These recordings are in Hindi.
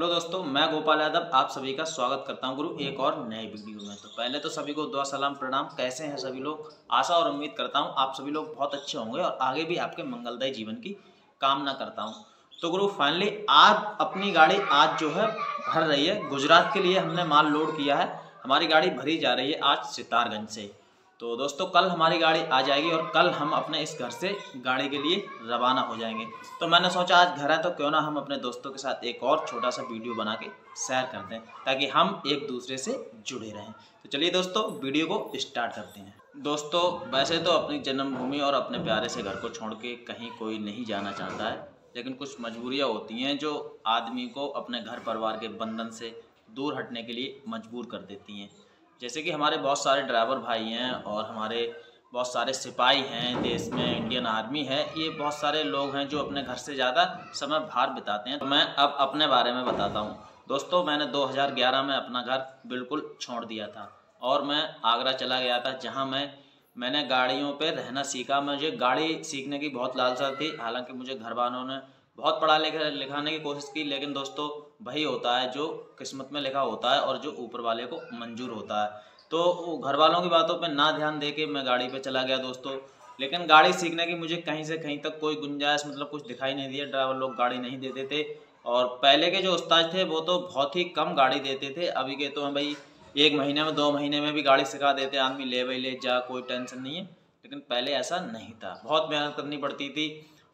हेलो दोस्तों, मैं गोपाल यादव आप सभी का स्वागत करता हूं गुरु एक और नए वीडियो में। तो पहले तो सभी को दुआ सलाम प्रणाम। कैसे हैं सभी लोग? आशा और उम्मीद करता हूं आप सभी लोग बहुत अच्छे होंगे और आगे भी आपके मंगलदायी जीवन की कामना करता हूं। तो गुरु फाइनली आज अपनी गाड़ी आज जो है भर रही है। गुजरात के लिए हमने माल लोड किया है। हमारी गाड़ी भरी जा रही है आज सितारगंज से। तो दोस्तों कल हमारी गाड़ी आ जाएगी और कल हम अपने इस घर से गाड़ी के लिए रवाना हो जाएंगे। तो मैंने सोचा आज घर है तो क्यों ना हम अपने दोस्तों के साथ एक और छोटा सा वीडियो बना के शेयर करते हैं ताकि हम एक दूसरे से जुड़े रहें। तो चलिए दोस्तों वीडियो को स्टार्ट करते हैं। दोस्तों वैसे तो अपनी जन्मभूमि और अपने प्यारे से घर को छोड़ के कहीं कोई नहीं जाना चाहता है, लेकिन कुछ मजबूरियाँ होती हैं जो आदमी को अपने घर परिवार के बंधन से दूर हटने के लिए मजबूर कर देती हैं। जैसे कि हमारे बहुत सारे ड्राइवर भाई हैं और हमारे बहुत सारे सिपाही हैं देश में, इंडियन आर्मी है, ये बहुत सारे लोग हैं जो अपने घर से ज़्यादा समय बाहर बिताते हैं। तो मैं अब अपने बारे में बताता हूँ। दोस्तों मैंने 2011 में अपना घर बिल्कुल छोड़ दिया था और मैं आगरा चला गया था, जहाँ मैंने गाड़ियों पे रहना सीखा। मुझे गाड़ी सीखने की बहुत लालसा थी, हालांकि मुझे घर वालों ने बहुत पढ़ा लिखाने की कोशिश की, लेकिन दोस्तों वही होता है जो किस्मत में लिखा होता है और जो ऊपर वाले को मंजूर होता है। तो घर वालों की बातों पे ना ध्यान दे के मैं गाड़ी पे चला गया दोस्तों। लेकिन गाड़ी सीखने की मुझे कहीं से कहीं तक कोई गुंजाइश कुछ दिखाई नहीं दिया। ड्राइवर लोग गाड़ी नहीं देते थे और पहले के जो उस्ताद थे वो तो बहुत ही कम गाड़ी देते थे। अभी के तो हैं भाई 1 महीने में 2 महीने में भी गाड़ी सिखा देते आदमी, ले भाई ले जा, कोई टेंशन नहीं है। लेकिन पहले ऐसा नहीं था, बहुत मेहनत करनी पड़ती थी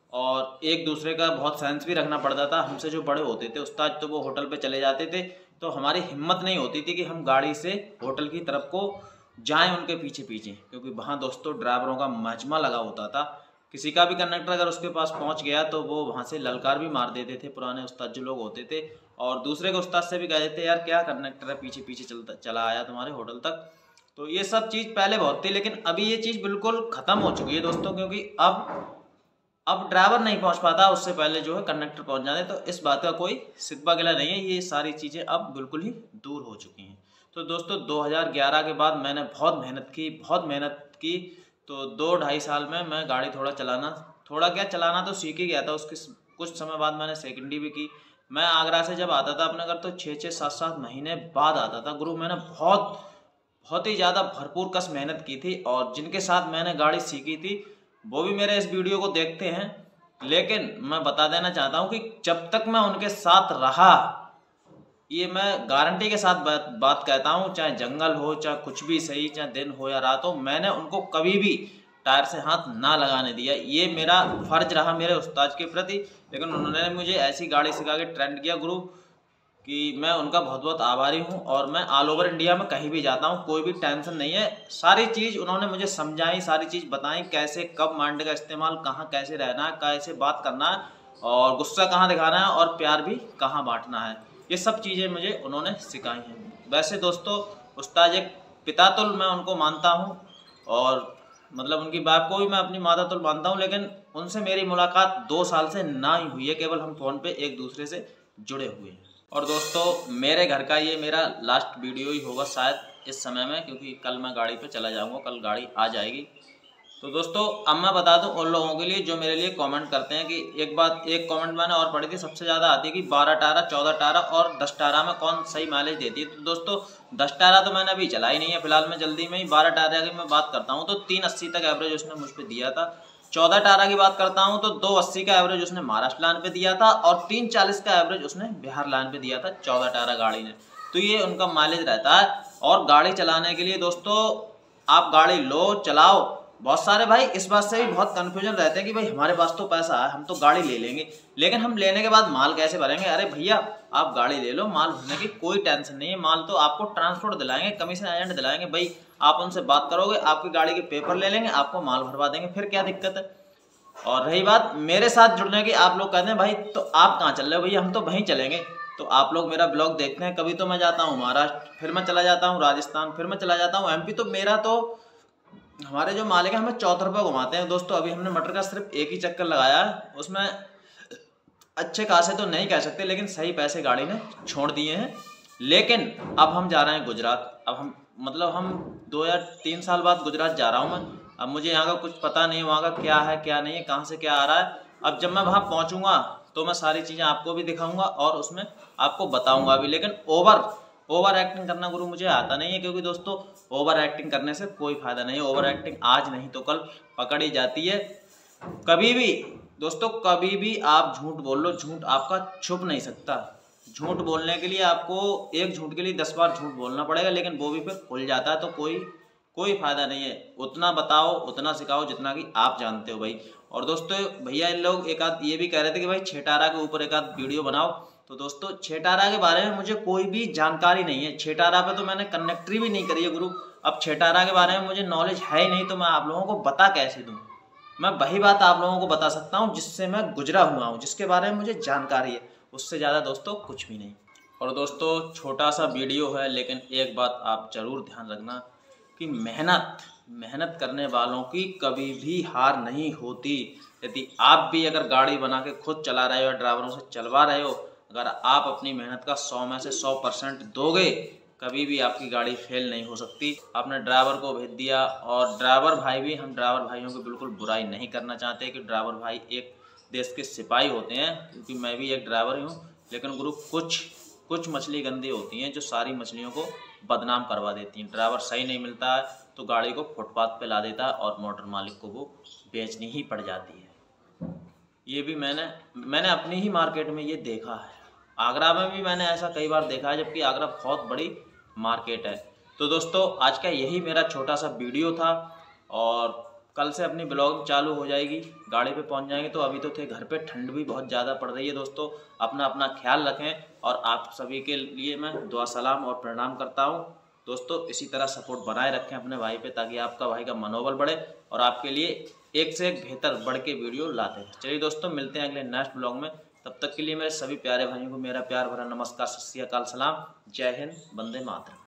और एक दूसरे का बहुत सेंस भी रखना पड़ता था। हमसे जो बड़े होते थे उस्ताद तो वो होटल पे चले जाते थे, तो हमारी हिम्मत नहीं होती थी कि हम गाड़ी से होटल की तरफ को जाएं उनके पीछे पीछे, क्योंकि वहाँ दोस्तों ड्राइवरों का मजमा लगा होता था। किसी का भी कंडक्टर अगर उसके पास पहुँच गया तो वो वहाँ से ललकार भी मार देते थे पुराने उस्ताद जो लोग होते थे, और दूसरे के उस्ताद से भी कह देते यार क्या कंडक्टर है, पीछे पीछे चला आया तुम्हारे होटल तक। तो ये सब चीज़ पहले बहुत थी, लेकिन अभी ये चीज़ बिल्कुल ख़त्म हो चुकी है दोस्तों, क्योंकि अब ड्राइवर नहीं पहुंच पाता, उससे पहले जो है कंडक्टर पहुंच जाते। तो इस बात का कोई सिकवा गिला नहीं है, ये सारी चीज़ें अब बिल्कुल ही दूर हो चुकी हैं। तो दोस्तों 2011 के बाद मैंने बहुत मेहनत की। तो 2-2.5 साल में मैं गाड़ी थोड़ा क्या चलाना तो सीख ही गया था। उसके कुछ समय बाद मैंने सेकेंडरी भी की। मैं आगरा से जब आता था अपने घर तो 6-6, 7-7 महीने बाद आता था। गुरु मैंने बहुत ही ज़्यादा भरपूर कस मेहनत की थी और जिनके साथ मैंने गाड़ी सीखी थी वो भी मेरे इस वीडियो को देखते हैं। लेकिन मैं बता देना चाहता हूं कि जब तक मैं उनके साथ रहा, ये मैं गारंटी के साथ बात कहता हूं, चाहे जंगल हो, चाहे कुछ भी सही, चाहे दिन हो या रात हो, मैंने उनको कभी भी टायर से हाथ ना लगाने दिया। ये मेरा फर्ज रहा मेरे उस्ताद के प्रति। लेकिन उन्होंने मुझे ऐसी गाड़ी सिखा के ट्रेंड किया गुरु कि मैं उनका बहुत बहुत आभारी हूं। और मैं ऑल ओवर इंडिया में कहीं भी जाता हूं, कोई भी टेंशन नहीं है। सारी चीज़ उन्होंने मुझे समझाई, सारी चीज़ बताई, कैसे कब माइंड का इस्तेमाल, कहाँ कैसे रहना है, कैसे बात करना है और गुस्सा कहाँ दिखाना है और प्यार भी कहाँ बांटना है। ये सब चीज़ें मुझे उन्होंने सिखाई हैं। वैसे दोस्तों उस्ताद एक पिता तुल्य मैं उनको मानता हूँ और उनकी बाप को भी मैं अपनी माता तुल्य मानता हूँ। लेकिन उनसे मेरी मुलाकात 2 साल से ना ही हुई है, केवल हम फ़ोन पे एक दूसरे से जुड़े हुए हैं। और दोस्तों मेरे घर का ये मेरा लास्ट वीडियो ही होगा शायद इस समय में, क्योंकि कल मैं गाड़ी पे चला जाऊंगा, कल गाड़ी आ जाएगी। तो दोस्तों अब मैं बता दूं उन लोगों के लिए जो मेरे लिए कमेंट करते हैं कि एक कमेंट मैंने और पढ़ी थी, सबसे ज़्यादा आती है कि 12 टारा, 14 टारा और 10 टारा में कौन सही माइलेज देती है। तो दोस्तों 10 टारा तो मैंने अभी चलाई नहीं है फिलहाल, मैं जल्दी में ही 12 टारा की मैं बात करता हूँ। तो 380 तक एवरेज उसने मुझ पर दिया था। 14 टारा की बात करता हूं तो 280 का एवरेज उसने महाराष्ट्र लाइन पे दिया था और 340 का एवरेज उसने बिहार लाइन पे दिया था 14 टारा गाड़ी ने। तो ये उनका माइलेज रहता है। और गाड़ी चलाने के लिए दोस्तों आप गाड़ी लो चलाओ, बहुत सारे भाई इस बात से भी बहुत कन्फ्यूजन रहते हैं कि भाई हमारे पास तो पैसा है, हम तो गाड़ी ले लेंगे, लेकिन हम लेने के बाद माल कैसे भरेंगे। अरे भैया आप गाड़ी ले लो, माल भरने की कोई टेंशन नहीं है। माल तो आपको ट्रांसपोर्ट दिलाएंगे, कमीशन एजेंट दिलाएंगे, भाई आप उनसे बात करोगे, आपकी गाड़ी के पेपर ले लेंगे, आपको माल भरवा देंगे, फिर क्या दिक्कत है। और रही बात मेरे साथ जुड़ने की, आप लोग कहते हैं भाई तो आप कहाँ चल रहे हो, भैया हम तो वहीं चलेंगे। तो आप लोग मेरा ब्लॉग देखते हैं, कभी तो मैं जाता हूँ महाराष्ट्र, फिर मैं चला जाता हूँ राजस्थान, फिर मैं चला जाता हूँ MP। तो मेरा तो हमारे जो मालिक है हमें 14 रुपये घुमाते हैं दोस्तों। अभी हमने मटर का सिर्फ एक ही चक्कर लगाया है, उसमें अच्छे खासे तो नहीं कह सकते, लेकिन सही पैसे गाड़ी ने छोड़ दिए हैं। लेकिन अब हम जा रहे हैं गुजरात। अब हम 2 या 3 साल बाद गुजरात जा रहा हूँ मैं। अब मुझे यहाँ का कुछ पता नहीं, वहाँ का क्या है क्या नहीं है, कहाँ से क्या आ रहा है। अब जब मैं वहाँ पहुँचूँगा तो मैं सारी चीज़ें आपको भी दिखाऊंगा और उसमें आपको बताऊंगा भी। लेकिन ओवर एक्टिंग करना गुरु मुझे आता नहीं है, क्योंकि दोस्तों ओवर एक्टिंग करने से कोई फायदा नहीं है। ओवर एक्टिंग आज नहीं तो कल पकड़ी जाती है। कभी भी दोस्तों, कभी भी आप झूठ बोल लो, झूठ आपका छुप नहीं सकता। झूठ बोलने के लिए आपको एक झूठ के लिए 10 बार झूठ बोलना पड़ेगा, लेकिन वो भी फिर खुल जाता है, तो कोई फायदा नहीं है। उतना बताओ, उतना सिखाओ जितना कि आप जानते हो भाई। और दोस्तों भैया इन लोग एक आध ये भी कह रहे थे कि भाई छेटारा के ऊपर एक आध वीडियो बनाओ। तो दोस्तों छेटारा के बारे में मुझे कोई भी जानकारी नहीं है। छेटारा पे तो मैंने कनेक्टरी भी नहीं करी है गुरु। अब छेटारा के बारे में मुझे नॉलेज है ही नहीं, तो मैं आप लोगों को बता कैसे दूँ। मैं वही बात आप लोगों को बता सकता हूँ जिससे मैं गुजरा हुआ हूँ, जिसके बारे में मुझे जानकारी है। उससे ज़्यादा दोस्तों कुछ भी नहीं। और दोस्तों छोटा सा वीडियो है, लेकिन एक बात आप ज़रूर ध्यान रखना कि मेहनत करने वालों की कभी भी हार नहीं होती। यदि आप भी अगर गाड़ी बना के खुद चला रहे हो या ड्राइवरों से चलवा रहे हो, अगर आप अपनी मेहनत का 100 में से 100% दोगे, कभी भी आपकी गाड़ी फेल नहीं हो सकती। आपने ड्राइवर को भेज दिया, और ड्राइवर भाई भी, हम ड्राइवर भाइयों की बिल्कुल बुराई नहीं करना चाहते कि ड्राइवर भाई एक देश के सिपाही होते हैं, क्योंकि मैं भी एक ड्राइवर ही हूँ। लेकिन गुरु कुछ मछली गंदी होती हैं जो सारी मछलियों को बदनाम करवा देती हैं। ड्राइवर सही नहीं मिलता है तो गाड़ी को फुटपाथ पे ला देता है और मोटर मालिक को वो बेचनी ही पड़ जाती है। ये भी मैंने अपनी ही मार्केट में ये देखा है। आगरा में भी मैंने ऐसा कई बार देखा है, जबकि आगरा बहुत बड़ी मार्केट है। तो दोस्तों आज का यही मेरा छोटा सा वीडियो था, और कल से अपनी ब्लॉगिंग चालू हो जाएगी। गाड़ी पे पहुंच जाएंगे। तो अभी तो थे घर पे, ठंड भी बहुत ज़्यादा पड़ रही है। दोस्तों अपना ख्याल रखें, और आप सभी के लिए मैं दुआ सलाम और प्रणाम करता हूं। दोस्तों इसी तरह सपोर्ट बनाए रखें अपने भाई पे, ताकि आपका भाई का मनोबल बढ़े और आपके लिए एक से एक बेहतर बढ़ के वीडियो लाते हैं। चलिए दोस्तों मिलते हैं अगले नेक्स्ट ब्लॉग में। तब तक के लिए मेरे सभी प्यारे भाइयों को मेरा प्यार भरा नमस्कार, सत श्री अकाल, सलाम, जय हिंद, वंदे मातरम।